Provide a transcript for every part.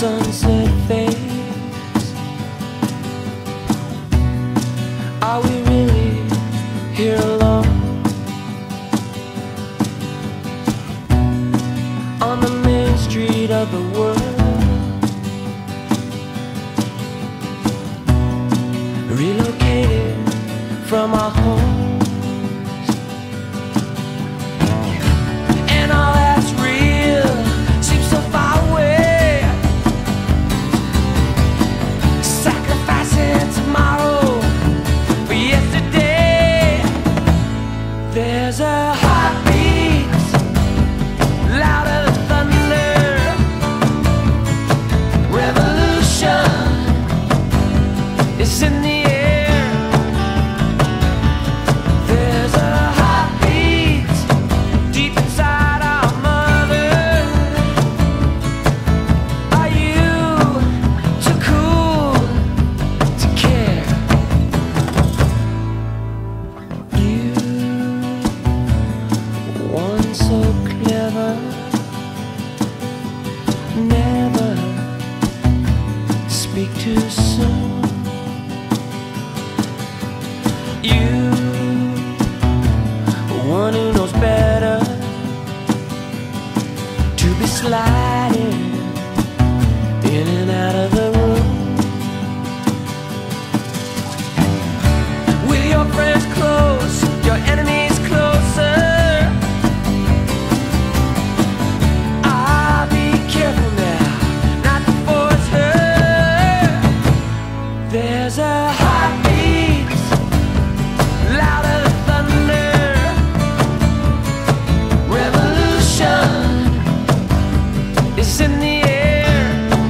sunset fades. Are we really here alone? On the main street of the world, relocated from our homes, and all that's real seems so far away. Sacrificing tomorrow for yesterday. There's a heartbeat louder than thunder. Revolution is in the air. There's a heartbeat deep inside our mother. Are you too cool to care? You, once so clever, never speak too soon. You, one who knows better, to be sliding in and out of the room. With your friends close, your enemies closer. Ah, be careful now, not to force her. There's a heartbeat louder than thunder. Revolution is in the air.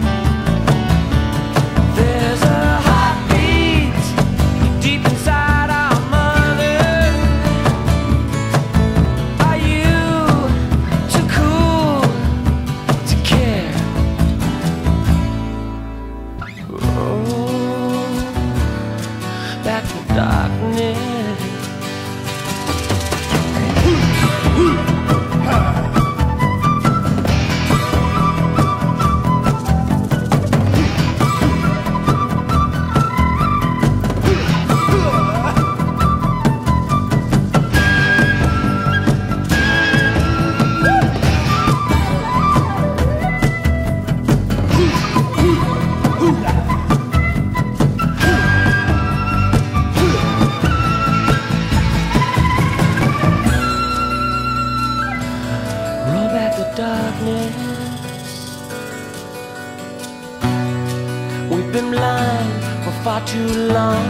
There's a heartbeat deep inside our mother. Are you too cool to care? Oh, back to darkness. Roll back the darkness. We've been blind for far too long.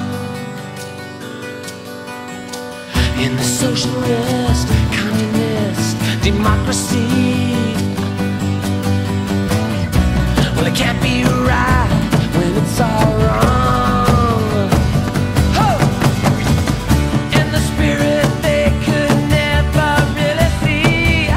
In the socialist, communist democracy, well, it can't be right when it's all wrong. Ho! In the spirit they could never really see.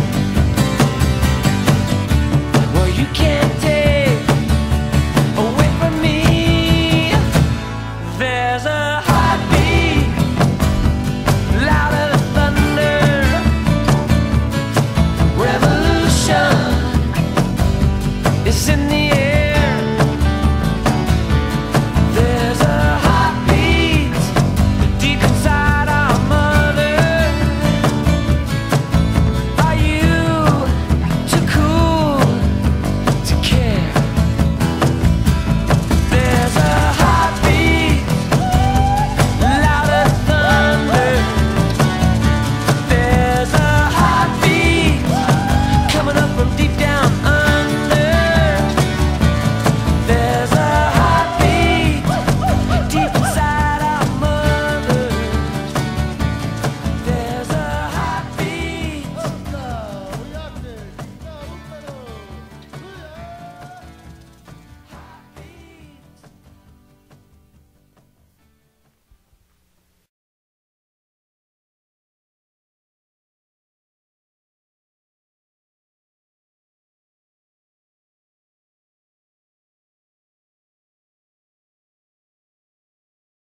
Well, you can't take away from me. There's a heartbeat louder than thunder. Revolution is in the